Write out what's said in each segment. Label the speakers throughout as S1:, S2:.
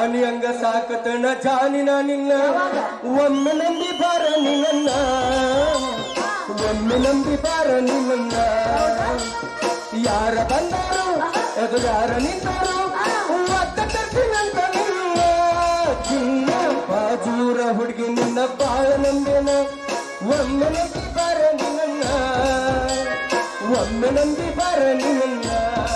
S1: ರಾಣಿ ಹಂಗ ಸಾಕತನ ಜಾನಿನ ನಿನ್ನ ಒಮ್ಮೆ ನಂಬಿ ಬಾರ ನಿನ್ನ ಒಮ್ಮೆ ನಂಬಿ ಬಾರ ನಿನ್ನ ಯಾರ ಬಂದರು ಅದು ಯಾರ ನಿಂತರು ಒತ್ತ ತರ್ತೀನಂತ ನಿನ್ನ ಚಿನ್ನ ಬಾಜೂರ ಹುಡುಗಿ ನಿನ್ನ ಬಾಳ ನಂಬೇನ ಒಮ್ಮೆ ನಂಬಿ ಬಾರ ನಿನ್ನ ಒಮ್ಮೆ ನಂಬಿ ಬಾರ ನಿನ್ನ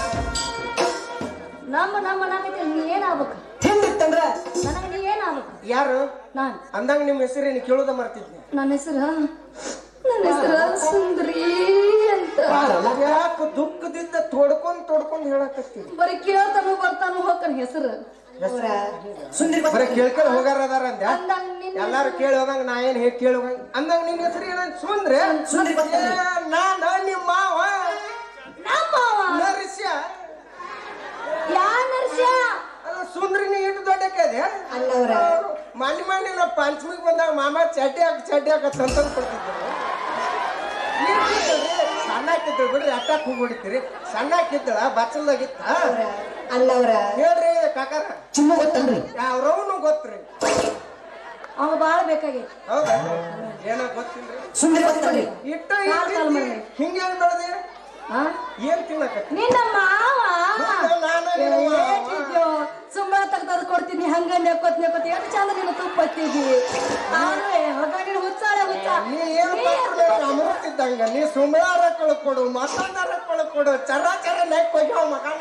S2: ನನಗೆ ನೀ ಏನಾಗ್ಬೇಕು
S1: ಹಿಂದಿತ್ತಂದ್ರ
S2: ನನಗೆ ನೀ ಏನಾಗ್ಬೇಕು
S1: ಯಾರು
S2: ನಾನು
S1: ಅಂದಂಗ ನಿಮ್ಮ ಹೆಸರೇನು ಕೇಳೋದ ಮರ್ತಿದ್ನಿ
S2: ನನ್ನ ಹೆಸರು ಸುಂದರಿ ಅಂತ
S1: ಯಾಕೆ ದುಃಖದಿಂದ ತೊಡ್ಕೊಂಡ್ ಹೇಳಕತ್ತೀವಿ
S2: ಬರೀ ಕೇಳ್ತಾನು ಬರ್ತಾನು ಹೋಗ್ತಾನ ಹೆಸರು
S1: ಬರೀ ಕೇಳ್ಕೊಂಡು ಹೋಗಾರ ಅದಾರ ಅಂದ
S2: ಅಂದಂಗ ನಿನ್ನ
S1: ಎಲ್ಲಾರು ಕೇಳಿ ಹೋದಂಗ ನಾ ಏನ್ ಹೇಗ್ ಕೇಳಿ ಹೋಗಂಗ ಅಂದಂಗ ನಿನ್ನ ಹೆಸರು ಏನಂತ ಸುಂದ್ರೆ ನಾನ ನಿಮ್ಮ ಮಾವ
S2: ನಮ್ಮ ಮಾವ
S1: ನರಸ್ಯ
S2: ಯಾ ನರ್ಸ
S1: ಸುಂದ್ರಿನಿ ಇಟ್ಟು ದೊಡ್ಡಕ್ಕೆ ಮಣ್ಣಿ ನಾ ಪಂಚಮಿಗೆ ಬಂದಾಗ ಮಾಮ ಚಡ್ಡಿ ಹಾಕ ತಂತಂದು ಕೊಡ್ತಿದ್ರು ಸಣ್ಣ ಹಾಕಿದ್ರು ಬಿಡ್ರಿ ಅಟ್ಟಾಕ್ ಹೋಗ್ಬಿಡ್ತೀರಿ ಸಣ್ಣ ಹಾಕಿದ್ದಳ ಬಚ್ಚಲ್ದಾಗಿತ್ತ
S3: ಅಲ್ಲವ್ರ
S1: ಹೇಳ್ರಿ ಕಾಕಾರ
S3: ಚಿನ್ನ ಗೊತ್ತಲ್ರಿ
S1: ಅವ್ರವನು ಗೊತ್ತ್ರಿ
S2: ಅವ ಬಾಳ ಬೇಕಾಗೈತಿ
S1: ಹೌದಾ ಏನೋ ಗೊತ್ತಿಲ್ರಿ
S3: ಸುಂದರಿ ಗೊತ್ತಲ್ರಿ
S1: ಇಟ್ಟು ಹಿಂಗೆ ಹೆಂಗ್ ಬೆಳೆದಿ ಏನ್ ತಿನ್ನಕತ್ತಿ
S2: ನಿನ್ನ ಮಾವ
S1: ನಾನು
S2: ಸುಮ್ಮನೆ ತೆಗ್ದು ಕೊಡ್ತೀನಿ ಹಂಗ ನೆಕ್ಕೋತ್ ಎಷ್ಟು ಚಂದ ನೀನು ತುಪ್ಪ ಹತ್ತಿದ್ದಿ ಆದ್ರೆ ಹೊಗ ನೀನು ಹುಚ್ಚಾಳೆ ಹುಚ್ಚ
S1: ನೀ ಏನ್ ಅಮೃತಿದ್ದಂಗ ನೀ ಸುಮಾರ ಕೊಡು ಮಸಾಲ ಕೊಡು ಚರ ನೆಕ್ ಹೋಗ್ಯಾವ ಮಗನ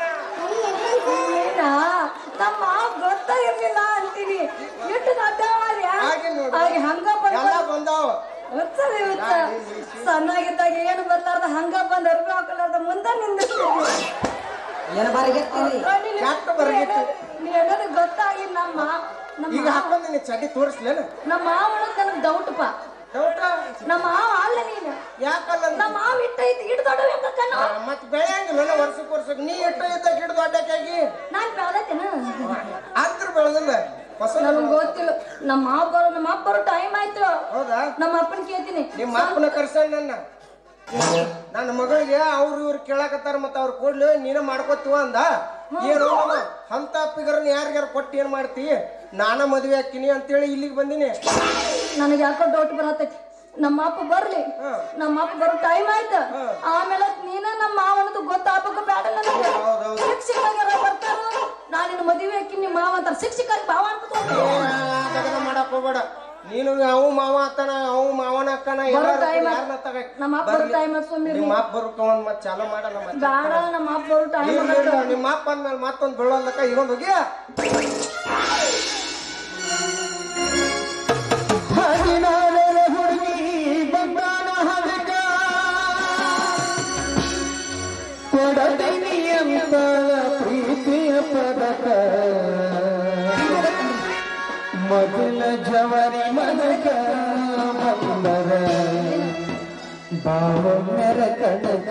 S2: ನಮ್ಮ ಮಾವ ಗೊತ್ತಾಗಿರ್ಲಿಲ್ಲ ಅಂತೀನಿ ಎಷ್ಟು ದೊಡ್ಡವಾದ್ಯಾ
S1: ಹಾಗೆ ನೋಡು
S2: ಹಾಗೆ ಹಂಗ
S1: ಎಲ್ಲ ಬಂದಾವ
S2: ಹುಚ್ಚದಿ ಹುಚ್ಚ ಸಣ್ಣಾಗಿದ್ದಾಗ ಏನು ಬರ್ಲಾರ್ದ ಹಂಗ ಬಂದ್ ಅರ್ಬಿ ಹಾಕಲಾರ್ದ ಮುಂದೆ ನಿಂದಿರ್ತೀವಿ
S3: ಏನ ಬಾರಿಗೆತ್ತೀರಿ
S1: ಯಾಕೆ ಬರಗಿತ್ತು
S2: ನೀ ಅನ್ನೋದು ಗೊತ್ತಾಗಿಲ್ಲ
S1: ಈಗ ಹಾಕೊಂಡ್ ಚಡ್ಡಿ ತೋರಿಸ್ಲೇನ
S2: ನಮ್ಮ ಮಾವನ ನನಗೆ ಡೌಟ್ಪ ನಮ್ಮ ಮಾವ ಅಲ್ಲ ನೀನು
S1: ಯಾಕಲ್ಲ
S2: ನಮ್ಮ ಮಾವ ಇಟ್ಟೈತಿ ಇಟ್ಟು ದೊಡ್ಡ ಕಣ್ಣು
S1: ಮತ್ ಬೆಳೆಯಂಗಿಲ್ಲ ವರ್ಷಕ್ಕೆ ನೀ ಇಟ್ಟು ಇದ್ದ ಗಿಡ ದೊಡ್ಡಕ್ಕಾಗಿ
S2: ನಾನ್ ಬೆಳೆದೈತೇನ
S1: ಅಂತ್ರ ಬೆಳೆದಿಲ್ಲ
S2: ನನಗೆ ಗೊತ್ತಿಲ್ಲ ನಮ್ಮ ಅಪ್ಪ ಬರೋ ಟೈಮ್ ಆಯ್ತು
S1: ಹೌದಾ
S2: ನಮ್ಮ ಅಪ್ಪನ ಕೇಳ್ತೀನಿ
S1: ನಿಮ್ಮ ಅಪ್ಪನ ಕರ್ಸಣ್ಣ ನನ್ನ ಮಗಳಿಗೆ ಇವ್ರು ಕೇಳಾಕತ್ತಾರ ಮತ್ತ ಅವ್ರು ಕೊಡ್ಲಿ ನೀನ ಮಾಡ್ಕೋತೀವ ಅಂದ ಏನು ಅಂತ ಅಪ್ಪಿಗರನ್ನ ಯಾರಿಗಾರ ಕೊಟ್ಟು ಏನ್ ಮಾಡ್ತಿ ನಾನ ಮದ್ವೆ ಹಾಕಿನಿ ಅಂತೇಳಿ ಇಲ್ಲಿಗೆ ಬಂದಿನಿ
S2: ನನಗೆ ಯಾಕೋ ಡೌಟ್ ಬರತೈತಿ ನಮ್ಮ ಅಪ್ಪ ಬರ್ಲಿ ನಮ್ಮ ಅಪ್ಪ ಬರೋ ಟೈಮ್ ಆಯ್ತು ಆಮೇಲೆ ನೀನ ನಮ್ಮ ಮಾವನದು ಗೊತ್ತಾಗಬೇಕು ಬೇಡ ನನಗೆ ಶಿಕ್ಷಕರ ಬರ್ತಾರ ನಾನಿನ ಮದುವೆ ಹಾಕಿ ನಿಮ್ಮ ಮಾವ ಅಂತಾರ ಶಿಕ್ಷಕರಿಗೆ ಭಾವ ಅಂತ
S1: ಮಾಡಕ್ ಹೋಗ್ಬೇಡ ನೀನು ಅವು ಮಾವ ಅತ್ತನ ಅವು ಮಾವನ ಅಕ್ಕನ
S2: ನಮ್ಮ ಅಪ್ಪ ಬರೋ ಟೈಮ್
S1: ನಿಮ್ಮ ಅಪ್ಪ ಬರೋಕ ಒಂದ್ ಮತ್ ಚಾಲು ಮಾಡಲ್ಲ
S2: ಬೇಡ ನಮ್ಮ ಅಪ್ಪ ಬರೋ ಟೈಮ್
S1: ನಿಮ್ಮ ಅಪ್ಪ ಅಂದ್ಮೇಲೆ ಮತ್ತೊಂದು ಬೆಳೋದಕ್ಕ ಇಗೊಂದು ಹೋಗಿ ಪ್ರೀತಿಯ ಪದಕ ಮೊದಲ ಜವರಿ ಮನಕ ಬಂದರ ಬಾವ ಮೆರ ಕನಕ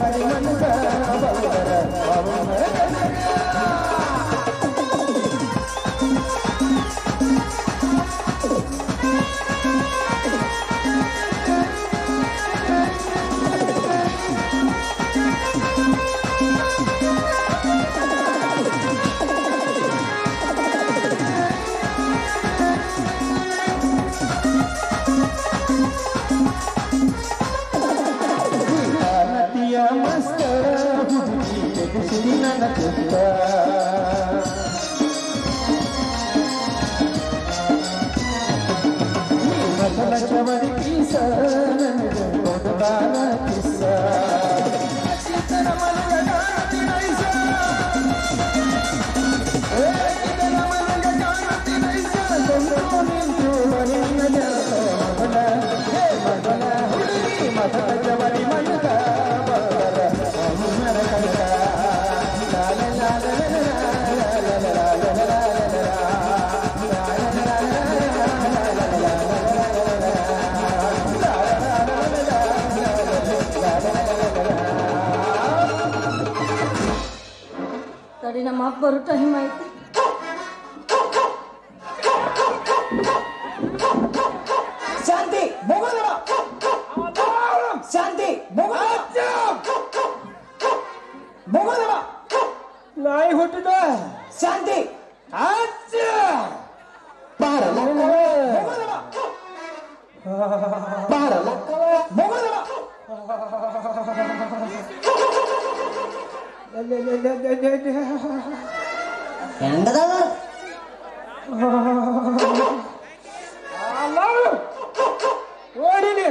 S1: ಜವರಿ ಮನಸ ಬಂದರ ಅವನ ಮಸ್ತ ಹುಡುಗಿ ನನ್ನ ಪುಟ್ಟ ಮಸಲ ಚವರಿ ಕಿಸ ನನಗೆ ಕಿಸ ಚಿತ್ತರ ಮನಗ ಕಾಣತಿ ನೈಸ ಮನಗ ಕಾಣತಿ ನೈಸ ನಿಂತು ಮನೆಯ ಮಗನ ಮಗನ ಹುಡುಗಿ ಮಸಲ ಚವರಿ ಮನಗ
S2: ತಡಿ ನಮ್ಮ ಅಪ್ಪ ಬರೋ ಟೈಮ್ ಆಯ್ತು.
S3: ಶಾಂತಿ ಮುಗಿದವ ಶಾಂತಿ ಮುಗಿದವ
S1: ನಾಯಿ ಹುಟ್ಟಿದ
S3: ಶಾಂತಿ ಬಾರಲ್ಲ ಬಾರಲ್ಲ ಮುಗಿದವ ಹೆಂಗದವ
S1: ಓಡಿಲಿ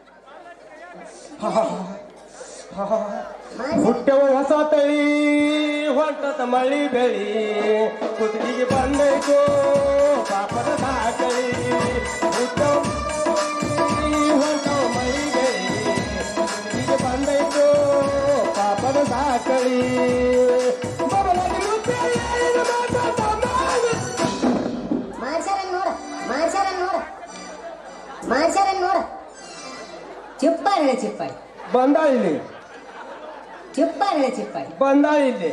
S1: ಹುಟ್ಟವ ಹೊಸ ತಳಿ ಹೊಂಟದ ಮಳಿ ಬೆಳಿ ಕುತ್ತಿಗೆ ಬಂದೈತು ಪಾಪದ ಸಾಕಳಿ ಹುಟ್ಟವ ಹೊಂಟವ ಮಳಿ ಬೆಳಿ ಕುತ್ತಿಗೆ ಬಂದೈತು ಪಾಪದ ಸಾಕಳಿ
S3: ಮಾಡ್ಸಾರ ನೋಡ ಚಿಪ್ಪಾರ ಚಿಪ್ಪಾಯಿ
S1: ಬಂದ ಇಲ್ಲಿ
S3: ಚಿಪ್ಪಾರ ಚಿಪ್ಪಾಯಿ
S1: ಬಂದ ಇಲ್ಲಿ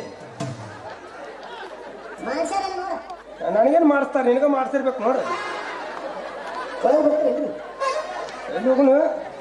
S3: ಮಾಡ್ಸಾರ ನೋಡ
S1: ನನಗೇನು ಮಾಡಿಸ್ತಾರೆ ನಿನಗ ಮಾಡ್ತಿರ್ಬೇಕು ನೋಡ್ರಿ
S3: ಒಳಗೆ ಬರ್ತೀರಿ
S1: ಎಲ್ಲಿ ಹೋಗುನು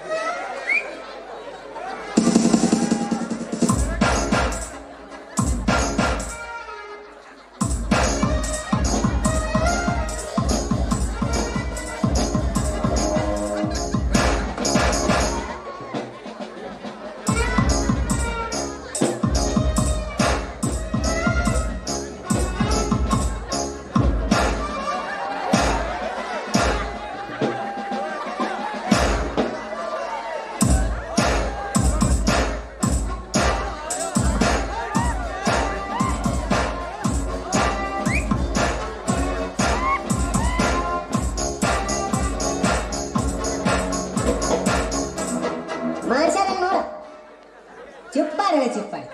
S3: ಚಿಪ್ಪಾಯಿ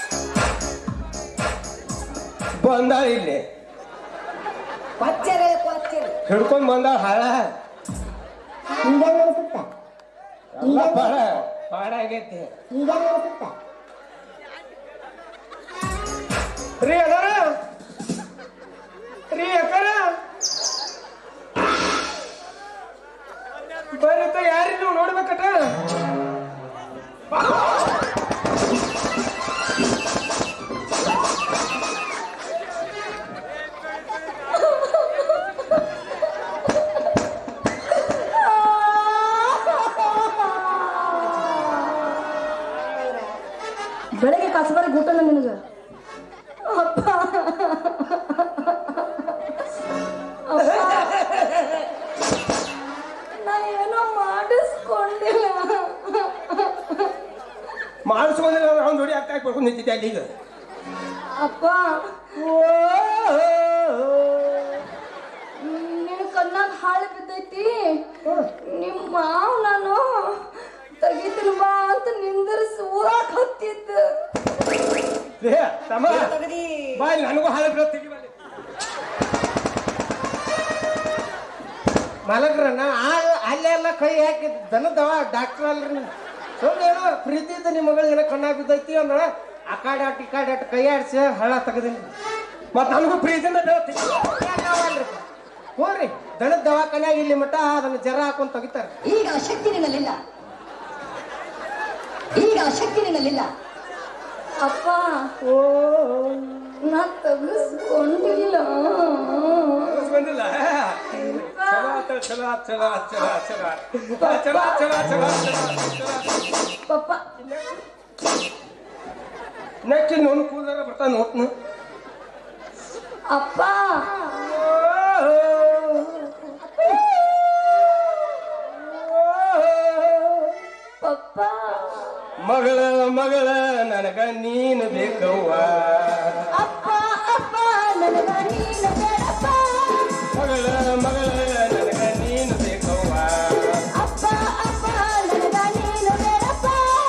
S1: ಬಂದ ಇಲ್ಲಿ
S3: ಕೊಚ್ಚರೆ
S1: ಹಿಡ್ಕೊಂಡ್ ಬಂದ ಹಾಳ
S3: ಹಿಂಗೆ ಅನಿಸುತ್ತ
S1: ಎಲ್ಲ ಬಾಳ ಬಾಡ ಆಗೈತಿ
S3: ಹಿಂಗೆ ಅನಿಸುತ್ತ
S1: ರೀ ಅದಾರ ರೀ ಅಕ್ಕಾರ ಬರೀತ ಯಾರಿ ನೀವು ನೋಡ್ಬೇಕಟ
S2: ಬೆಳಗ್ಗೆ ಕಸಬಾರಿ ಗುಟ್ಟಲ್ಲ ನಿನಗ ಅಪ್ಪ ನಾ ಏನೋ ಮಾಡಿಸ್ಕೊಂಡಿಲ್ಲ
S1: ಮಾಡಿಸ್ಕೊಂಡಿಲ್ಲ ಅವ್ನು ನೋಡಿ ಅಕ್ಕ ಬರ್ಕೊಂಡು ನಿಂತಿದ್ದೆ ಅಲ್ಲಿ ಈಗ
S2: ಅಪ್ಪ ನಿನ್ ಕಣ್ಣಾಗ ಹಾಳು ಬಿದ್ದೈತಿ ನಿಮ್ಮ ಮಾವ್ ನಾನು ತೆಗಿತೀನಿ ಬಾ ಅಂತ ನಿಂದಿರಿಸಿ ಊರಾಕ್ ಹತ್ತಿದ್ದ
S1: ತಮ್ಮ ಬಾಯ್ ನನಗೂ ಹಾಳು ಬಿಡತ್ತೀವಿ ಮಾಲಕ್ರನ್ನ ಅಲ್ಲೆಲ್ಲ ಕೈ ಹಾಕಿ ದನದವ ಡಾಕ್ಟರ್ ಅಲ್ರಿ ಸುಮ್ಮನೆ ಏನೋ ಪ್ರೀತಿ ಇದ್ದ ನಿಮ್ಮ ಮಗಳು ಏನೋ ಕಣ್ಣಾಗ ಬಿದ್ದೈತಿ ಅಂದ್ರ ಆ ಕಾಡಿ ಆಟ ಈ ಕಾಡಿ ಆಟ ಕೈ ಆಡ್ಸಿ ಹಳ್ಳ ತೆಗದಿನಿ ಮತ್ ನನಗೂ ಪ್ರೀತಿಯಿಂದ ಹೋಗ್ರಿ ದನದ ದವಾಖಾನ್ಯಾಗ ಇಲ್ಲಿ ಮಟ್ಟ ಅದನ್ನ ಜರ ಹಾಕೊಂಡ್ ತೆಗಿತಾರ.
S3: ಈಗ ಶಕ್ತಿ ನಿನ್ನಲ್ಲಿಲ್ಲ, ಈಗ ಶಕ್ತಿ ನಿನ್ನಲ್ಲಿಲ್ಲ.
S2: ಅಪ್ಪ ನಾ ತಗಸ್ಕೊಂಡಿಲ್ಲ.
S1: ಬಂದಿಲ್ಲ
S2: ಪಪ್ಪ
S1: ನೆಕ್ಕಿ ನೋನು ಕೂದಾರ ಬರ್ತಾ ನೋಟ್ನು
S2: ಅಪ್ಪ ಪಪ್ಪ
S1: ಮಗಳ ಮಗಳ ನನಗ ನೀನು ಬೇಕವ್ವ.
S2: ಅಪ್ಪ ಅಪ್ಪ ನನಗ ನೀನು ಬೇಡಪ್ಪ.
S1: ಮಗಳ ಮಗಳ ನನಗ ನೀನು ಬೇಕವ್ವ.
S2: ಅಪ್ಪ ಅಪ್ಪ ನನಗ ನೀನು ಬೇಡಪ್ಪ.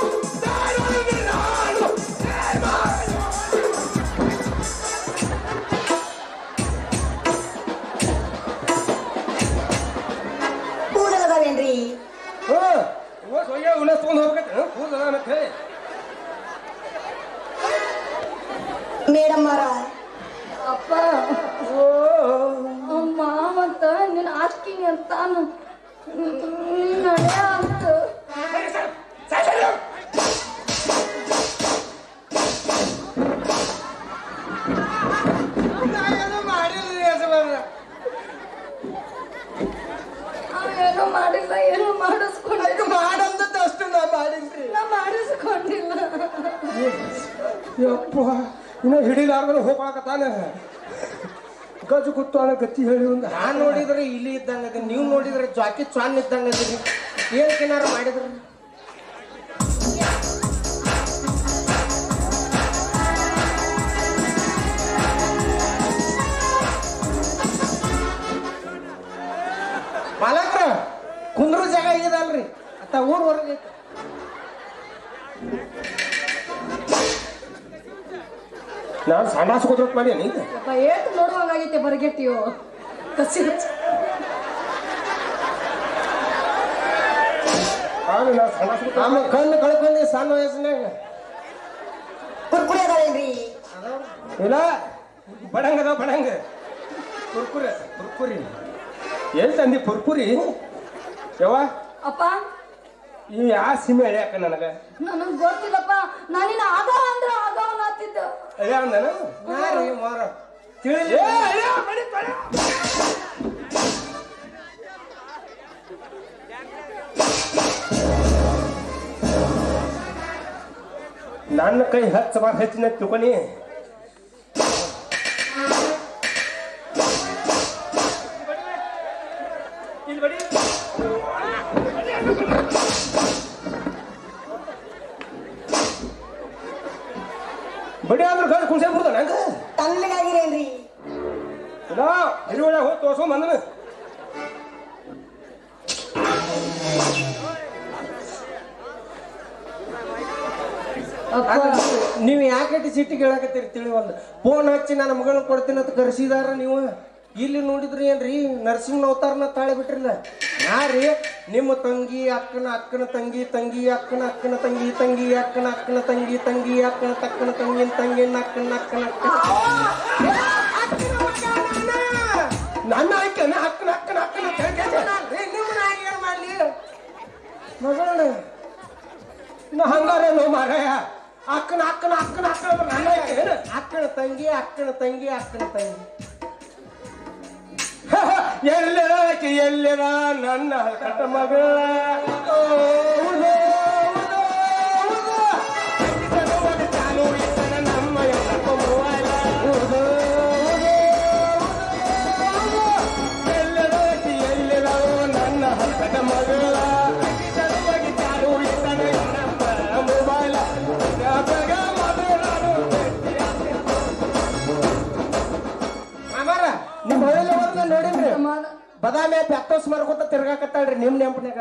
S3: ಕೂಡಲದಾವೇನ್ರಿ?
S1: ತಗೊಂಡ್ ಹೋಗ್ಬೇಕೈತೆ ಕೂದಲ ಅಂತ ಹೇಳಿ
S3: ಮೇಡಮ್ ಅವರ
S2: ಅಪ್ಪ ಮಾವಂತ ನೀನು ಆಸ್ಕಿನಿ ಅಂತಾನು ನಡೆ ಅಂತ ಏನೋ ಮಾಡಿಲ್ಲ, ಏನೋ ಮಾಡಿಸ್ಕೊಂಡು
S1: ಮಾಡಂದದ್ದು ಅಷ್ಟು ನಾ ಮಾಡಿನ್ರಿ.
S2: ನಾ ಮಾಡಿಸ್ಕೊಂಡಿಲ್ಲ.
S1: ಯಪ್ಪ ಇನ್ನ ಹಿಡಿಲಾರ್ದ್ರೆ ಹೋಗ್ಕೊಳಕತ್ತಾನ ಗಜು ಕುತ್ತು ಅನ್ನೋ ಗತಿ ಹೇಳಿ ಒಂದು. ನಾನ್ ನೋಡಿದ್ರೆ ಇಲ್ಲಿ ಇದ್ದಂಗ ನೀವು ನೋಡಿದ್ರೆ ಜಾಕಿ ಚಾನ್ ಇದ್ದಂಗ ಅದೀನಿ. ಏನ್ ಏನಾರು ಮಾಡಿದ್ರಿ ಮಾಲಕ್ರ ಕುಂದ್ರು ಜಾಗ ಇದಲ್ರಿ ಅತ್ತ ಊರ್ ಹೊರಗೆ ನಾನು ಸಂಡಾಸ ಕೂತ್ರು ಮಾಡಿ ನೀನು
S2: ಏಟು ನೋಡುವಂಗಾಗೈತೆ ಬರಗೆಟ್ಟಿಯೋ ಕಸಿ
S1: ಆಮೇಲೆ ಕಣ್ಣು ಕಳ್ಕೊಂಡಿ ಸಣ್ಣ ವಯಸ್ಸಿನಾಗ
S3: ಕುರ್ಕುರಿ ಅದಾವೇನ್ರಿ?
S1: ಇಲ್ಲ ಬಡಂಗ ಅದಾವ ಬಡಂಗ ಕುರ್ಕುರಿ ಕುರ್ಕುರಿ ಎಲ್ಲಿ ತಂದಿ ಕುರ್ಕುರಿ ಯವ್ವ
S2: ಅಪ್ಪ
S1: ಈ ಆ ಸಿಮೆ ಎಳ್ಯಾಕ ನನಗ
S2: ನನಗ್ ಗೊತ್ತಿಲ್ಲಪ್ಪ. ನಾನಿನ ಆಗವ ಅಂದ್ರ ಆಗವನ ಆತಿದ್ದ
S1: ಅಯ್ಯ ಅಂದನ ಮಾರ ತಿಳಿ ನನ್ನ ಕೈ ಹಚ್ಚ ಬಾರ್ ಹೆಚ್ಚಿನ ತಿಳ್ಕೊನಿ ಬಡಿ ಆದ್ರೆ ಗಂಡು ಕುಣ್ಸೆ ಬಿಡ್ದ ನಂಗೆ
S3: ತಣ್ಣಗಾಗಿರೇನ್ರಿ?
S1: ಇಲ್ಲ ಹಿರಿಯೊಳ ಹೋಗಿ ತೋರ್ಸೋ ಬಂದನು ನೀವು ಯಾಕೆ ಸಿಟ್ಟಿಗೆ ಹೇಳಕತ್ತೀರಿ ತಿಳಿವಲ್ದು. ಫೋನ್ ಹಚ್ಚಿ ನನ್ನ ಮಗಳನ್ನ ಕೊಡ್ತೀನಿ ಅಂತ ಕರೆಸಿದಾರ ನೀವು. ಇಲ್ಲಿ ನೋಡಿದ್ರಿ ಏನ್ರಿ ನರಸಿಂಹನ ಅವತಾರನ ತಾಳಿ ಬಿಟ್ರಿಲ್ಲ. ಯಾರಿ ನಿಮ್ಮ ತಂಗಿ ಅಕ್ಕನ ಅಕ್ಕನ ತಂಗಿ ತಂಗಿ ಅಕ್ಕನ ಅಕ್ಕನ ತಂಗಿ ತಂಗಿ ಅಕ್ಕನ ಅಕ್ಕನ ತಂಗಿ ತಂಗಿ ಅಕ್ಕನ ತಕ್ಕನ ತಂಗಿನ ತಂಗಿನ ಅಕ್ಕನ ಅಕ್ಕನ ನನ್ನ ಅಕ್ಕನ ಅಕ್ಕನ ಅಕ್ಕನ ಅಕ್ಕನ ನಿಮ್ಮನ್ನ ಏನ್ ಮಾಡ್ಲಿ ಮಗಳ ನಾ ಹಂಗಾರೇನು ಮಾರಾಯ ಅಕ್ಕನ ಅಕ್ಕನ ಅಕ್ಕನ ಅಕ್ಕನ ನನ್ನ ಅಕ್ಕನ ತಂಗಿ ಅಕ್ಕನ ತಂಗಿ ಅಕ್ಕನ ತಂಗಿ ಎಲ್ಲಕ್ಕೆ ಎಲ್ಲರ ನನ್ನ ಕಟ್ಟ ಮಗಳ ನಮ್ಮ ಎಲ್ಲರಕ್ಕೆ ಎಲ್ಲರೂ ನನ್ನ ಕಟ್ಟ ಮಗಳ ಮೊಬೈಲ್ ನಿಮ್ ಹೊಳೆ ನೋಡಿನ್ರಿ ಬದಾಮಿ ಪ್ಯಾಕ್ಟೋಸ್ ಮಾರ್ಕೊತ ತಿರ್ಗಾಕತ್ತಾಳ್ರಿ ನಿಮ್ ನೆಂಪನ್ಯಾಗ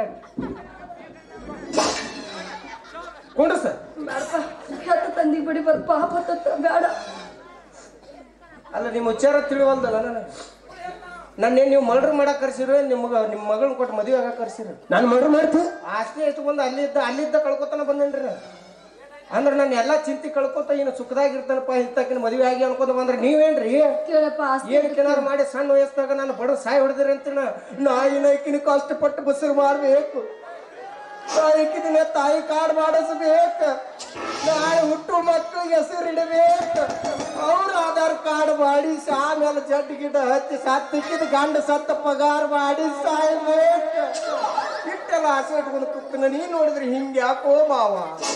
S1: ಕೊಂಡ್ರಿ ಸರ್
S2: ಬೇಡಪ್ಪ ತಂದಿ ಬಿಡಿ ಬರ್ ಪಾಪ ಬೇಡ.
S1: ಅಲ್ಲ ನಿಮ್ಮ ಉಚ್ಚಾರ ತಿಳಿವಲ್ದಲ್ಲ ನನಗೆ ನನ್ನೇನು ನೀವು ಮರ್ಡರ್ ಮಾಡಕ್ ಕರ್ಸಿರೋ ನಿಮ್ಮ ಮಗಳನ್ನ ಕೊಟ್ಟು ಮದುವೆ ಆಗಕ್ಕೆ ಕರ್ಸಿರೋ
S4: ನಾನು ಮರ್ಡರ್ ಮಾಡ್ತೀನಿ
S1: ಆಸ್ತಿ ಎಷ್ಟು ಬಂದು ಅಲ್ಲಿದ್ದ ಕಳ್ಕೊತಾನ ಬಂದೇನ್ರಿ ನಾನು ಅಂದ್ರೆ ನಾನು ಎಲ್ಲಾ ಚಿಂತೆ ಕಳ್ಕೊತ ಇನ್ನು ಸುಖದಾಗಿರ್ತಾನಪ್ಪ ಇಂತಕಿನ ಮದುವೆ ಆಗಿ ಅನ್ಕೋತ ಬಂದ್ರೆ ನೀವೇನ್ರಿ ಏನಾರು ಮಾಡಿ ಸಣ್ಣ ವಯಸ್ಸಾಗ ನಾನು ಬಡ ಸಾಯಿ ಹೊಡೆದ್ರಿ ಅಂತ ನಾಯಿನ ಕಷ್ಟಪಟ್ಟು ಬಸರು ಮಾಡ್ಬೇಕು ತಾಯಿಕಿದಿನ ತಾಯಿ ಕಾಡ್ ಮಾಡಿಸ್ಬೇಕು ನಾಳೆ ಹುಟ್ಟು ಮಕ್ಕಳಿಗೆ ಹೆಸರು ಇಡಬೇಕು ಅವ್ರು ಆಧಾರ್ ಕಾರ್ಡ್ ಮಾಡಿ ಆಮೇಲೆ ಜಡ್ ಗಿಡ ಹಚ್ಚಿ ಸತ್ತಿಕ್ಕಿದ ಗಂಡ ಸತ್ತ ಪಗಾರ ಮಾಡಿ ಸಾಯ್ಬೇಕು ಇಟ್ಟೆಲ್ಲ ಆಸೆ ಇಟ್ಕೊಂಡು ಕೂತ್ನ ನೀ ನೋಡಿದ್ರಿ ಹಿಂಗೆ ಯಾಕೋ ಮಾವ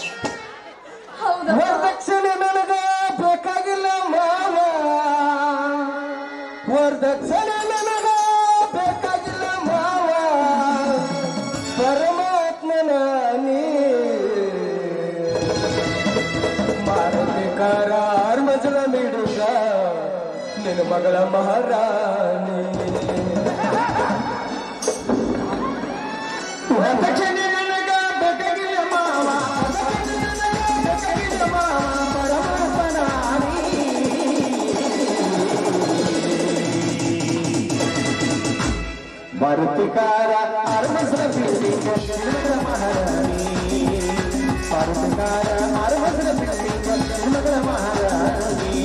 S1: ವರದಕ್ಷಿಣೆ ನನಗ ಬೇಕಾಗಿಲ್ಲ ಮಾವ ವರದಕ್ಷಿಣೆ ನನಗ ಬೇಕಾಗಿಲ್ಲ ಮಾವ ಪರಮಾತ್ಮನ ನೀ ಮಾರಬೇಕಾರ ಮಜಲ ಮಿಡುಗ ನಿನ್ನ ಮಗಳ ಮಹಾರಾಣಿ ವರದಕ್ಷಿಣೆ ನನಗ ಬೇಕಾಗಿಲ್ಲ ಮಾವ ಭಾರತಿಕಾರ ಅರಮಸರ ಬಿಲ್ಡಿಂಗ್ ಮಹಾರಾಣಿ ಭಾರತಿಕಾರ ಅರಮಸರ ಬಿಲ್ಡಿಂಗ್ ಮಹಾರಾಣಿ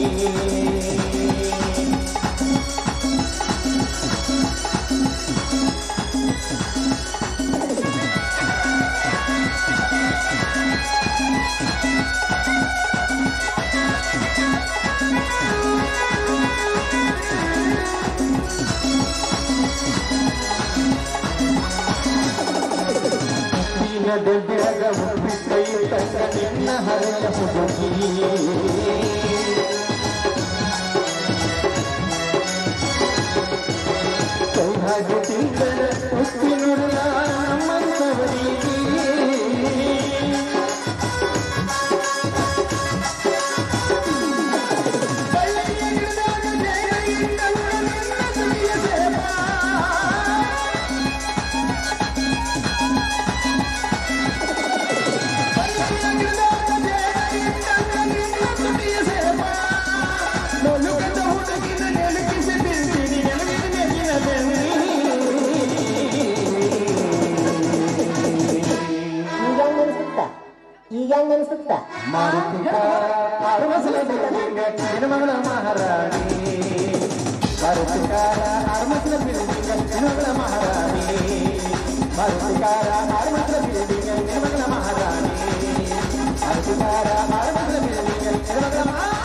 S1: ದೊಡ್ಡಾಗ ಕೈ ತಕ್ಕ ನಿನ್ನ ಹರೆಯ ಹುಡುಗಿ ಕೈ ಹಾಗೆ ತಿಂಗಳ ಹುಟ್ಟಿನುರುಳ ನಮ್ಮಂತವರಿಗೆ
S3: ಈಗ ಹೆಂಗ ಅನ್ಸುತ್ತ
S4: ಮಗಳ ಮಹಾರಾಣಿ ಭಾರತಿಕಾರ ಅರಮಸಲ ಬಿಲ್ಡಿಂಗ್ ಮಗಳ ಮಹಾರಾಣಿ ಭಾರತಿಕಾರ ಅರಮಸಲ ಬಿಲ್ಡಿಂಗ್ ಮಗಳ ಮಹಾರಾಣಿ ಭಾರತಿಕಾರ ಅರಮಸಲ ಬಿಲ್ಡಿಂಗ್ ಮಗಳ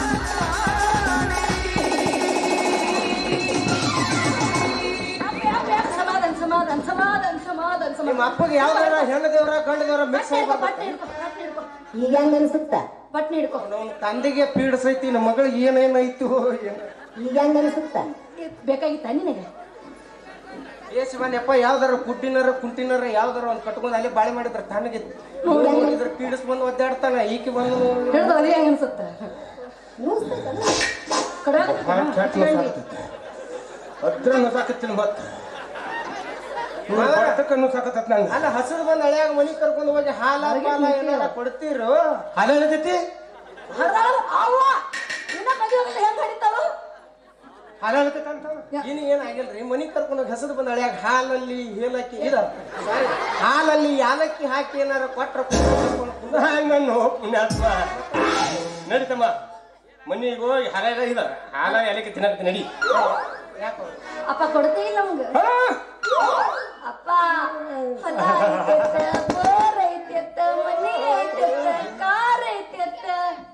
S1: ನಿಮ್ಮ ಅಪ್ಪಗೆ ಯಾವ್ದಾರ ಹೆಣ್ಣು ದೇವರ ಗಂಡ ದೇವರ ಮಿಕ್ಸ್
S3: ಈಗ ಹೆಂಗ ಅನ್ಸುತ್ತ
S2: ಪಟ್ನಿ ಹಿಡ್ಕೊ
S1: ತಂದೆಗೆ ಪೀಡಿಸೈತಿ ನಮ್ಮ ಮಗಳಿಗೆ ಏನೇನಾಯ್ತು
S3: ಈಗ ಹೆಂಗ ಅನ್ಸುತ್ತ
S2: ಬೇಕಾಗಿತ್ತ ನಿನಗೆ
S1: ಏಸವನಪ್ಪ ಯಾವ್ದಾರ ಕುಟ್ಟಿನಾರ ಕುಂಟಿನಾರ ಯಾವ್ದಾರ ಒಂದ್ ಕಟ್ಕೊಂಡು ಅಲ್ಲಿ ಬಾಳೆ ಮಾಡಿದ್ರ ತನಗೆ ನೋಡಿದ್ರ ಪೀಡಿಸ್ ಬಂದು ಒದ್ದಾಡ್ತಾನ ಈಕೆ ಬಂದು
S2: ಹಿಡ್ದು ಅದೇ ಹೆಂಗ ಅನ್ಸುತ್ತ
S4: ಅದ್ರ ಸಾಕತ್ತೀನಿ ಮತ್ತ ಸಾಕತ್ ನಂಗೆ
S1: ಅಲ್ಲ ಹಸಿರು ಬಂದ್ ಹಳೆಯಾಗ ಮನಿ ಕರ್ಕೊಂಡು ಹೋಗಿ ಹಾಲ ಪಾಲ ಏನಾರ ಕೊಡ್ತೀರು
S4: ಹಾಲು ಹೇಳತೈತಿ
S2: ಹೆಂಗ್ ಹಡಿತಾಳು
S4: ಹಾಲು ಹೇಳತೈತಿ ಅಂತ
S1: ಇನ್ನು ಏನಾಗಿಲ್ರಿ ಮನಿ ಕರ್ಕೊಂಡು ಹೋಗಿ ಹಸಿರು ಬಂದ್ ಹಳೆಯಾಗ ಹಾಲಲ್ಲಿ ಏಲಕ್ಕಿ ಇದ ಹಾಲಲ್ಲಿ ಯಾಲಕ್ಕಿ ಹಾಕಿ ಏನಾರ ಕೊಟ್ರ
S4: ನಾನು ಪುಣ್ಯಾತ್ಮ ನಡೀತಮ್ಮ ಮನಿಗೆ ಹೋಗಿ ಹಾಲಾಗ ಇದ ಹಾಲ ಏಲಕ್ಕಿ ತಿನ್ನಕ ನಡಿ
S2: ಅಪ್ಪ ಕೊಡ್ತೇ ಇಲ್ಲ ನಮ್ಗೆ ಅಪ್ಪ ಹೊಲ ಐತೆತ್ತ ಬೋರ್ ಐತೆತ್ತ ಮನಿ ಐತೆತ್ತ ಕಾರ್ ಐತೆತ್ತ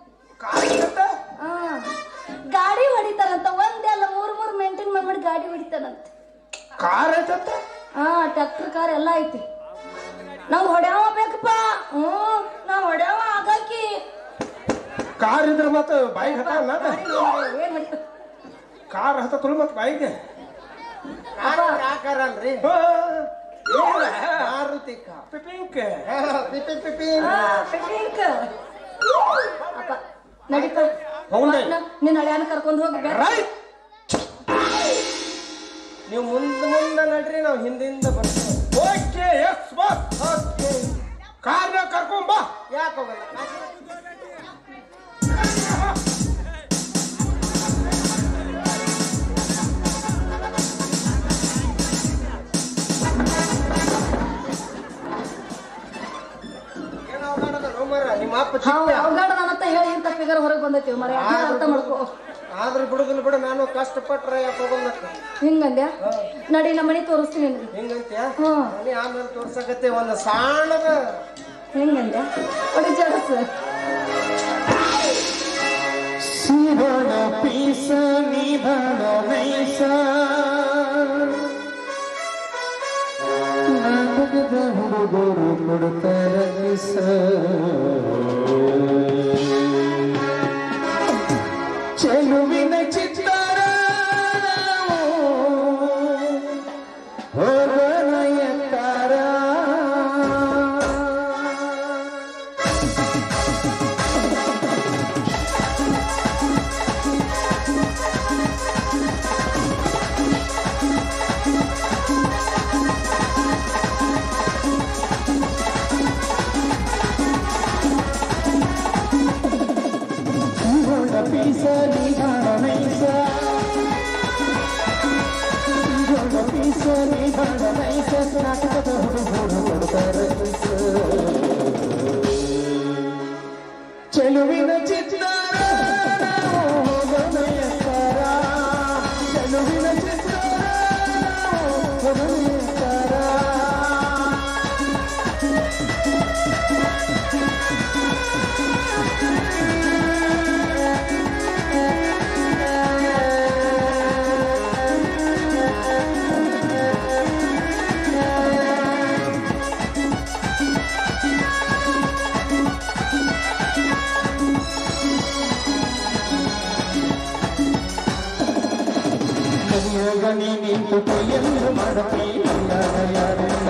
S2: ಗಾಡಿ ಹೊಡಿತಾರಂತ ಒಂದೆಲ್ಲ ಮೂರ್ ಮೇಂಟೈನ್ ಮಾಡ್ಬಿಟ್ಟು ಗಾಡಿ ಹೊಡಿತಾರಂತ
S4: ಕಾರ್ ಐತತ್ತ
S2: ಟ್ರ್ಯಾಕ್ಟರ್ ಕಾರ್ ಎಲ್ಲ ಐತಿ ನಾವ್ ಹೊಡ್ಯಾವ ಬೇಕಪ್ಪ ನಾವ್ ಹೊಡ್ಯಾವ ಆಗಾಕಿ
S4: ಕಾರ್ ಇದ್ರ ಮತ್ತ ಬಾಯಿಗೆ ಹತ್ತ
S2: ಏನ್ ಹೊಡಿತ
S4: ಕಾರ್ ಹತ್ತ ತುಳು ಮತ್ತ ಬಾಯಿಗೆ
S1: ಆಕಾರ ಅಲ್ರಿ
S4: ಪಿಪಿಂಕ್
S2: ಅಪ್ಪ ನಡೀತ ನಿನ್ನ ಹಳೆಯನ್ನ ಕರ್ಕೊಂಡು ಹೋಗಿ
S1: ನೀವು ಮುಂದೆ ನಡ್ರಿ ನಾವು ಹಿಂದಿಂದ ಬರ್ತೀವಿ
S4: ಓಕೆ ಎಸ್ ಬಾಸ್ ಓಕೆ ಕಾರ್ನ ಕರ್ಕೊಂಡ್ ಬಾ
S1: ಯಾಕೆ ಹೋಗಲ್ಲ
S2: ಮರ ಅರ್ಥ ಮಾಡ್ಕೋ.
S1: ಆದ್ರೆ ಬಿಡುದಿಲ್ಲ ಬಿಡ, ನಾನು ಕಷ್ಟಪಟ್ರೆ ತಗೊಂಡಕ್ಕ
S2: ಹಿಂಗಂದ್ಯಾ ನಡಿಲ್ಲ ಮನಿ ತೋರಿಸ್ತೀನಿ ನಿನ್ಗೆ.
S1: ಹಿಂಗಂತ್ಯಾ?
S2: ಹ್ಮ್
S1: ಮನೆ ಆಮೇಲೆ ತೋರ್ಸಕತ್ತೆ ಒಂದು ಸಣ್ಣದ
S2: ಹೆಂಗಂದ್ಯಾ ಒಡಿ ಜಡಸ್
S5: ಶಿವನ ಪೀಸ ನಿಧಾನ ನೈಸ ನಾಟಕದ ಹುಡುಗರು ಕೊಡ್ತಾರ ಕಿಸ ಚೆಲುವಿನ ಚಿತ್ತಾರ ಹೋಗನ ಎತ್ತಾರ ಪೀಸ ನಿಧಾನ ನೈಸ ಪೀಸ ನಿಧಾನ ನೈಸ ನಾಟಕದ ಹುಡುಗರು ಕೊಡ್ತಾರ ಚೆಲುವಿನ ಚಿತ್ತಾರ ಹೋಗನ ಎತ್ತಾರ ಚೆಲುವಿನ ಚಿತ್ತಾರ ಹೋಗನ ಎತ್ತಾರ ಮನೆಯಾಗನಿ ನಿಂತು ಕೈಯನ್ನು ಮಾಡತಿ ಯಾರೆಲ್ಲ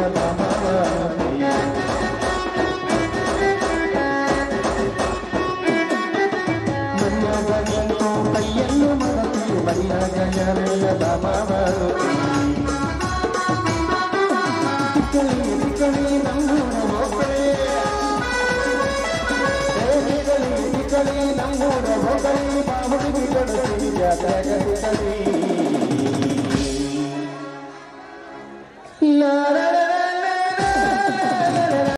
S5: ಮನೆಯಾಗ ನಿಂತು ಕೈಯನ್ನು ಮಾಡತಿ ಮನೆಯಾಗ ಯಾರೆಲ್ಲ ತಿಕ್ಕಳಿ ನಮ್ಮೂರ ಹೋಗಲಿ ತಿಕ್ಕಳಿ ನಮ್ಮೂರ ಹೋಗಲಿ ಬಾಹುಡಿ ಬಿಡಲಿ ಜಾತ್ರೆ